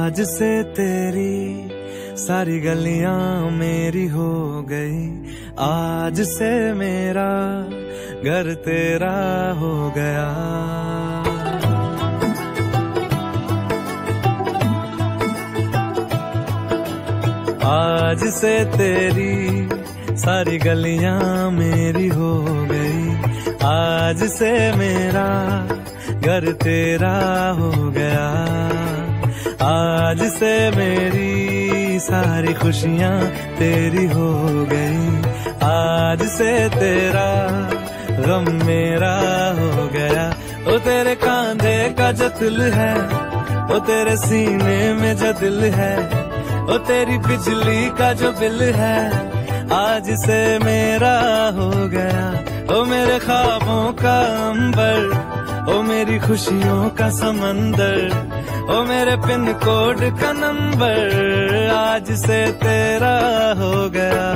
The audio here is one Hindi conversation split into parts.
आज से तेरी सारी गलियां मेरी हो गई, आज से मेरा घर तेरा हो गया। आज से तेरी सारी गलियां मेरी हो गई, आज से मेरा घर तेरा हो गया। आज से मेरी सारी खुशियां तेरी हो गई, आज से तेरा गम मेरा हो गया। ओ तेरे कांधे का जो दिल है, ओ तेरे सीने में जो दिल है, ओ तेरी बिजली का जो बिल है, आज से मेरा हो गया। ओ मेरे ख्वाबों का अंबर, ओ मेरी खुशियों का समंदर, ओ मेरे पिन कोड का नंबर, आज से तेरा हो गया।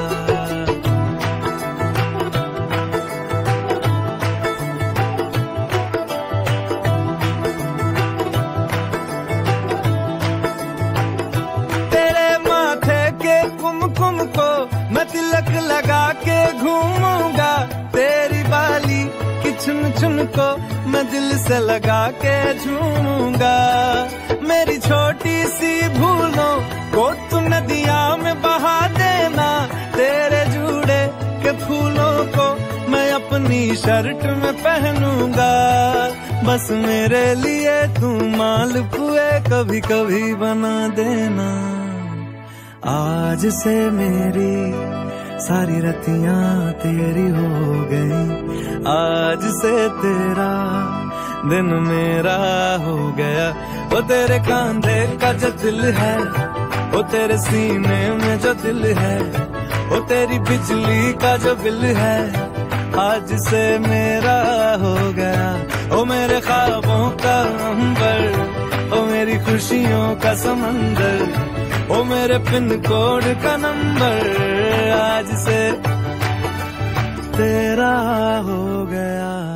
तेरे माथे के कुमकुम को मैं तिलक लगा के घूमूंगा, तेरी बाली की चुन चुन को मैं दिल से लगा के झूमूंगा। मेरी छोटी सी भूलों को तू नदिया में बहा देना, तेरे जूड़े के फूलों को मैं अपनी शर्ट में पहनूंगा। बस मेरे लिए तू मालपुए कभी कभी बना देना। आज से मेरी सारी रतियां तेरी हो गई, आज से तेरा दिन मेरा हो गया। वो तेरे कांधे का जो दिल है, वो तेरे सीने में जो दिल है, वो तेरी बिजली का जो बिल है, आज से मेरा हो गया। ओ मेरे ख्वाबों का अंबर, ओ मेरी खुशियों का समंदर, ओ मेरे पिन कोड का नंबर, आज से तेरा हो गया।